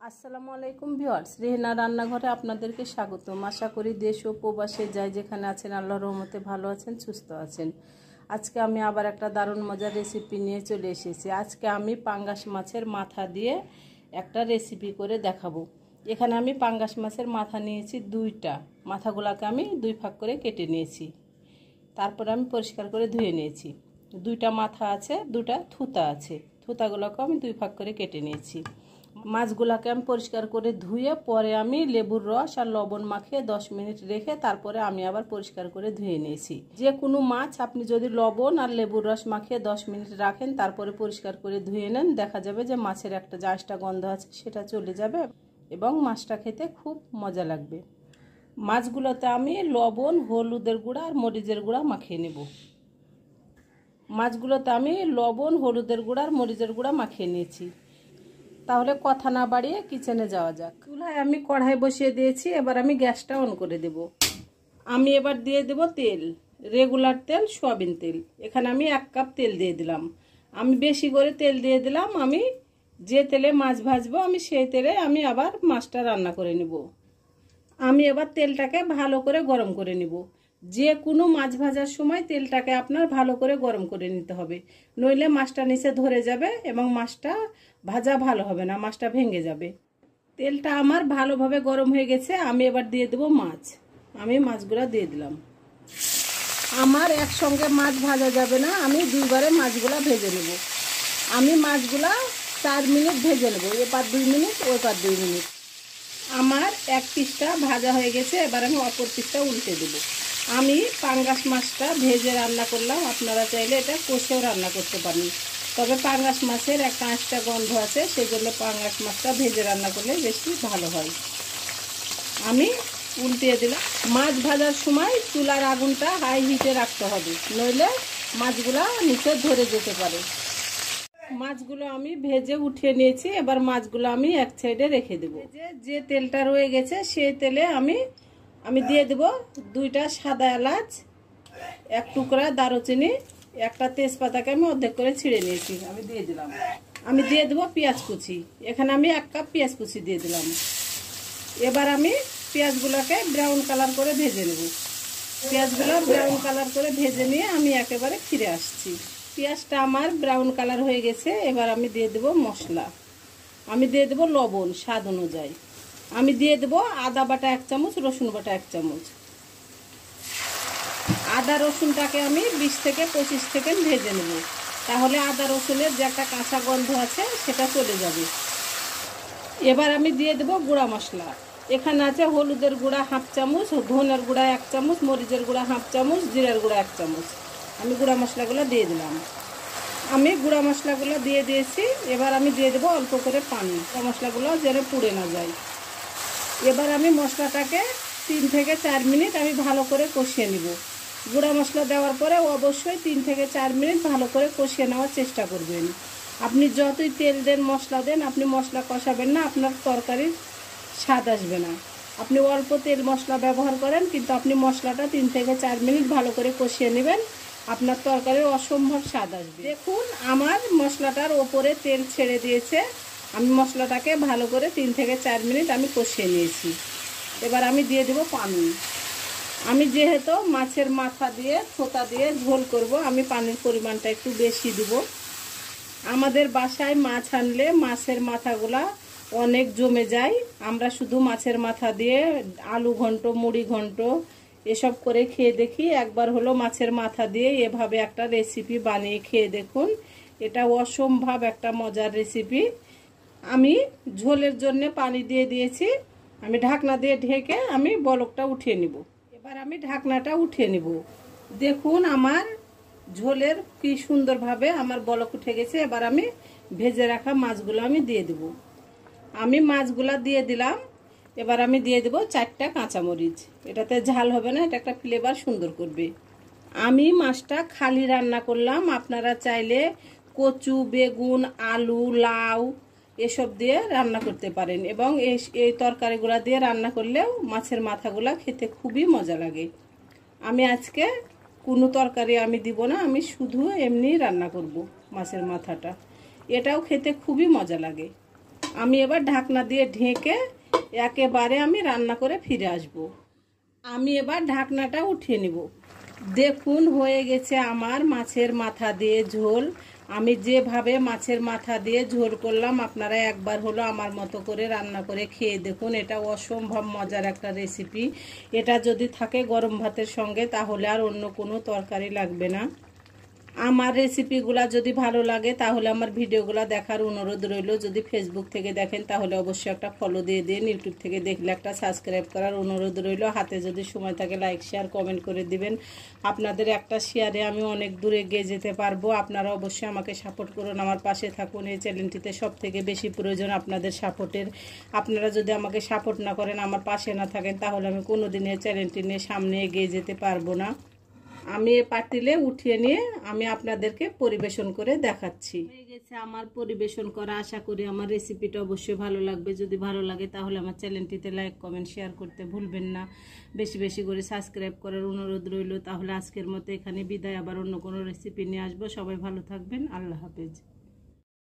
আসসালামু আলাইকুম ভিউয়ার্স, রেহেনা রান্নাঘরে আপনাদেরকে স্বাগতম। আশা করি দেশ ও প্রবাসে যাই যেখানে আছেন আল্লাহর রহমতে ভালো আছেন, সুস্থ আছেন। আজকে আমি আবার একটা দারুণ মজার রেসিপি নিয়ে চলে এসেছি। আজকে আমি পাঙ্গাস মাছের মাথা দিয়ে একটা রেসিপি করে দেখাবো। এখানে আমি পাঙ্গাস মাছের মাথা নিয়েছি দুইটা। মাথাগুলোকে আমি দুই ভাগ করে কেটে নিয়েছি, তারপরে আমি পরিষ্কার করে ধুয়ে নিয়েছি। দুইটা মাথা আছে, দুটা থুতা আছে, থুতাগুলোকে আমি দুই ভাগ করে কেটে নিয়েছি। মাছগুলোকে আমি পরিষ্কার করে ধুয়ে পরে আমি লেবুর রস আর লবণ মাখিয়ে 10 মিনিট রেখে তারপরে আমি আবার পরিষ্কার করে ধুয়ে নিয়েছি। যে কোনো মাছ আপনি যদি লবণ আর লেবুর রস মাখিয়ে 10 মিনিট রাখেন, তারপরে পরিষ্কার করে ধুয়ে নেন, দেখা যাবে যে মাছের একটা যে আঁশটা গন্ধ আছে সেটা চলে যাবে এবং মাছটা খেতে খুব মজা লাগবে। মাছগুলোতে আমি লবণ, হলুদের গুঁড়া আর মরিচের গুঁড়া মাখিয়ে নেব। মাছগুলোতে আমি লবণ, হলুদের গুঁড়া আর মরিচের গুঁড়া মাখিয়ে নিয়েছি। তাহলে কথা না বাড়িয়ে কিচেনে যাওয়া যাক। চুলায় আমি কড়াই বসিয়ে দিয়েছি, এবার আমি গ্যাসটা অন করে দেব। আমি এবার দিয়ে দেব তেল, রেগুলার তেল, সয়াবিন তেল। এখানে আমি 1 কাপ তেল দিয়ে দিলাম। আমি বেশি করে তেল দিয়ে দিলাম। আমি যে তেলে মাছ ভাজবো আমি সেই তেলে আমি আবার মাছটা রান্না করে নেব। আমি এবার তেলটাকে ভালো করে গরম করে নেব। যে কোনো মাছ ভাজার সময় তেলটাকে আপনার ভালো করে গরম করে নিতে হবে, নইলে মাছটা নিচে ধরে যাবে এবং মাছটা ভাজা ভালো হবে না, মাছটা ভেঙে যাবে। তেলটা আমার ভালোভাবে গরম হয়ে গেছে। আমি এবার দিয়ে দেব মাছ। আমি মাছগুলো দিয়ে দিলাম। আমার একসঙ্গে মাছ ভাজা যাবে না, আমি দুইবারে মাছগুলা ভেজে নেব। আমি মাছগুলা 4 মিনিট ভেজে নেব, এপার 2 মিনিট ওপার 2 মিনিট। আমার এক পিসটা ভাজা হয়ে গেছে, এবার আমি অপর পিসটা উল্টে দেব। আমি পাঙ্গাস মাছটা ভেজে রান্না করলাম, আপনারা চাইলে এটা কষেও রান্না করতে পারেন, তবে পাঙ্গাস মাছের একটা আঁশটা গন্ধ আছে, সেই জন্য পাঙ্গাস মাছটা ভেজে রান্না করলে বেশি ভালো হয়। আমি উল্টিয়ে দিলাম। মাছ ভাজার সময় চুলার আগুনটা হাই হিটে রাখতে হবে, নইলে মাছগুলা নিচে ধরে যেতে পারে। মাছগুলো আমি ভেজে উঠিয়ে নিয়েছি, এবার মাছগুলো আমি এক সাইডে রেখে দেব। যে তেলটা রয়ে গেছে সেই তেলে আমি দিয়ে দেব 2টা সাদা এলাচ, 1 টুকরা দারুচিনি, একটা তেজপাতাকে আমি অর্ধেক করে ছিঁড়ে নিয়েছি, আমি দিয়ে দিলাম। আমি দিয়ে দেব পেঁয়াজ কুচি। এখানে আমি 1 কাপ পেঁয়াজ কুচি দিয়ে দিলাম। এবার আমি পেঁয়াজগুলোকে ব্রাউন কালার করে ভেজে নেব। পেঁয়াজগুলো ব্রাউন কালার করে ভেজে নিয়ে আমি একেবারে ফিরে আসছি। পেঁয়াজটা আমার ব্রাউন কালার হয়ে গেছে। এবার আমি দিয়ে দেব মশলা। আমি দিয়ে দেব লবণ স্বাদ অনুযায়ী। আমি দিয়ে দেব আদা বাটা 1 চামচ, রসুন বাটা 1 চামচ। আদা রসুনটাকে আমি 20 থেকে 25 সেকেন্ড ভেজে নেব, তাহলে আদা রসুনের যে একটা কাঁচা গন্ধ আছে সেটা চলে যাবে। এবার আমি দিয়ে দেব গুঁড়া মশলা। এখানে আছে হলুদের গুঁড়া 1/2 চামচ, ধনের গুঁড়া 1 চামচ, মরিচের গুঁড়া 1/2 চামচ, জিরার গুঁড়া 1 চামচ। আমি গুঁড়া মশলাগুলো দিয়ে দিলাম। আমি গুঁড়া মশলাগুলো দিয়ে দিয়েছি। এবার আমি দিয়ে দেবো অল্প করে পানি, গুঁড়া মশলাগুলো যেন পুড়ে না যায়। এবার আমি মশলাটাকে 3 থেকে 4 মিনিট আমি ভালো করে কষিয়ে নিব। গুঁড়া মশলা দেওয়ার পরে অবশ্যই 3 থেকে 4 মিনিট ভালো করে কষিয়ে নেওয়ার চেষ্টা করবেন। আপনি যতই তেল দেন, মশলা দেন, আপনি মশলা কষাবেন না, আপনার তরকারির স্বাদ আসবে না। আপনি অল্প তেল মশলা ব্যবহার করেন, কিন্তু আপনি মশলাটা 3 থেকে 4 মিনিট ভালো করে কষিয়ে নেবেন, আপনার তরকারির অসম্ভব স্বাদ আসবে। দেখুন আমার মশলাটার ওপরে তেল ছেড়ে দিয়েছে। আমি মশলাটাকে ভালো করে 3 থেকে 4 মিনিট আমি কষিয়ে নিয়েছি। এবার আমি দিয়ে দেব পানি। আমি যেহেতু মাছের মাথা দিয়ে থোতা দিয়ে ঝোল করব, আমি পানির পরিমাণটা একটু বেশি দেব। আমাদের বাসায় মাছ আনলে মাছের মাথাগুলা অনেক জমে যায়। আমরা শুধু মাছের মাথা দিয়ে আলু ঘন্ট, মুড়ি ঘন্ট এসব করে খেয়ে দেখি। একবার হলো মাছের মাথা দিয়ে এভাবে একটা রেসিপি বানিয়ে খেয়ে দেখুন, এটা অসম্ভব একটা মজার রেসিপি। আমি ঝোলের জন্য পানি দিয়ে দিয়েছি। আমি ঢাকনা দিয়ে ঢেকে আমি বলকটা উঠিয়ে নিব। এবার আমি ঢাকনাটা উঠিয়ে নিব। দেখুন আমার ঝোলের কি সুন্দরভাবে আমার বলক উঠে গেছে। এবার আমি ভেজে রাখা মাছগুলো আমি দিয়ে দেব। আমি মাছগুলা দিয়ে দিলাম। এবার আমি দিয়ে দেব 4টা কাঁচামরিচ। এটাতে ঝাল হবে না, এটা একটা ফ্লেভার সুন্দর করবে। আমি মাছটা খালি রান্না করলাম, আপনারা চাইলে কচু, বেগুন, আলু, লাউ এসব দিয়ে রান্না করতে পারেন এবং এই তরকারিগুলো দিয়ে রান্না করলেও মাছের মাথাগুলা খেতে খুবই মজা লাগে। আমি আজকে কোনো তরকারি আমি দিব না, আমি শুধু এমনি রান্না করব মাছের মাথাটা। এটাও খেতে খুবই মজা লাগে। আমি এবার ঢাকনা দিয়ে ঢেকে একেবারে আমি রান্না করে ফিরে আসব। আমি এবার ঢাকনাটা উঠিয়ে নিব। দেখুন হয়ে গেছে আমার মাছের মাথা দিয়ে ঝোল। আমি যেভাবে মাছের মাথা দিয়ে ঝোল করলাম আপনারা একবার হলো আমার মতো করে রান্না করে খেয়ে দেখুন। এটা অসম্ভব মজার একটা রেসিপি। এটা যদি থাকে গরম ভাতের সঙ্গে তাহলে আর অন্য কোনো তরকারি লাগবে না। আমার রেসিপিগুলো যদি ভালো লাগে তাহলে আমার ভিডিওগুলো দেখার অনুরোধ রইল। যদি ফেসবুক থেকে দেখেন তাহলে অবশ্যই একটা ফলো দিয়ে দিন। ইউটিউব থেকে দেখলে একটা সাবস্ক্রাইব করার অনুরোধ রইল। হাতে যদি সময় থাকে লাইক শেয়ার কমেন্ট করে দিবেন। আপনাদের একটা শেয়ারে আমি অনেক দূরে এগিয়ে যেতে পারবো। আপনারা অবশ্যই আমাকে সাপোর্ট করুন, আমার পাশে থাকুন। এই চ্যানেলটিতে সব থেকে বেশি প্রয়োজন আপনাদের সাপোর্টের। আপনারা যদি আমাকে সাপোর্ট না করেন, আমার পাশে না থাকেন, তাহলে আমি কোনোদিন এই চ্যানেলটি নিয়ে সামনে এগিয়ে যেতে পারবো না। আমি এ পাতিলে উঠিয়ে নিয়ে আমি আপনাদেরকে পরিবেশন করে দেখাচ্ছি। হয়ে গেছে আমার পরিবেশন করা। আশা করি আমার রেসিপিটা অবশ্যই ভালো লাগবে। যদি ভালো লাগে তাহলে আমার চ্যানেলটিতে লাইক কমেন্ট শেয়ার করতে ভুলবেন না। বেশি বেশি করে সাবস্ক্রাইব করার অনুরোধ রইল। তাহলে আজকের মতো এখানে বিদায়। আবার অন্য কোনো রেসিপি নিয়ে আসবো। সবাই ভালো থাকবেন। আল্লাহ হাফেজ।